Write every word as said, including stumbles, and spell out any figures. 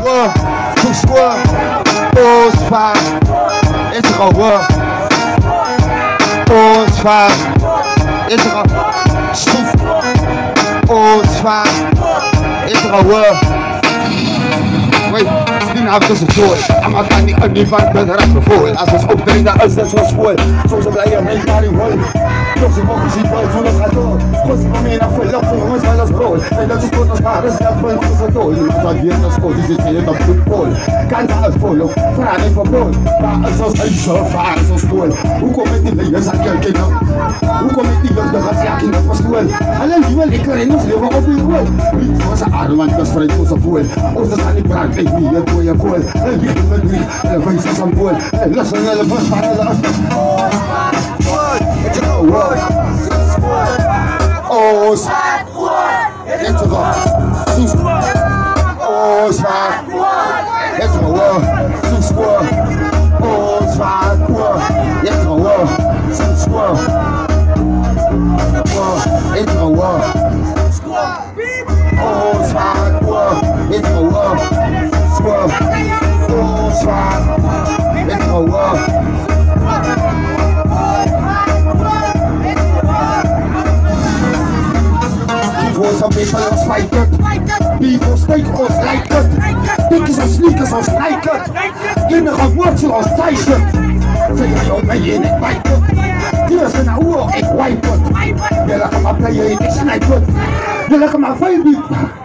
Tohs, Tohs, Tohs, is er al hoor. Tohs, is er al. Stoef. Tohs, is er al hoor. Wait, die naam is het voor. I'm a candy on the van met rap voor. Als we optreden, als dat zo school. Soms blij je mee naar die hol. Toch ze mogen zien bij van het gaat door. God ze van mij naar verlof van jongens van dat school. En dat is goed als haar, dat is dat van ons gaat door. Je moet hier naar school, die zit hier op voetbal. Kan ze uit polo, vraag niet van bol. Maar als ons uit zo vaar is ons school. Hoe kom ik niet meer, zat je kinderen? Hoe kom ik niet meer, dat is ja kinderen van school. Alleen die wil ik er in ons leven op die school. Niet van zijn adem, want dat is vrij voor zijn voel. Ons dat aan die brand, ik niet, het voor je kool. En wie is met wie, en wees als een boel. En lassen en de bus van hele afstand. It's a go word. Oh, zwart woord. It's a go. Oh, zwart woord. It's a go word. Soes woord. Oh, zwart woord. It's a go word. Soes woord. It's a go word. Oh, zwart woord. It's a go word. Sword. Oh, zwart. It's a go word. Some people us like it. People steek ons like it. Dikkies en sneakers ons like it. Kinderen wortel ons tijd het. Zeg je joh, ben je niet bij het. Die is een ouwe, ik wipe het. Je lekker maar playen, ik snipe het. Je lekker maar baby.